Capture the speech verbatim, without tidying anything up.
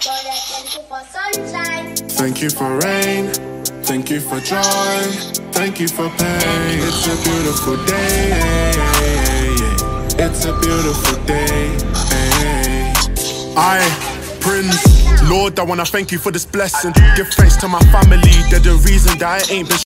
thank you for sunshine. Thank you for rain. Thank you for joy. Thank you for pain. It's a beautiful day. It's a beautiful day. I, Prince, Lord, I wanna thank you for this blessing. Give thanks to my family, they're the reason that I ain't been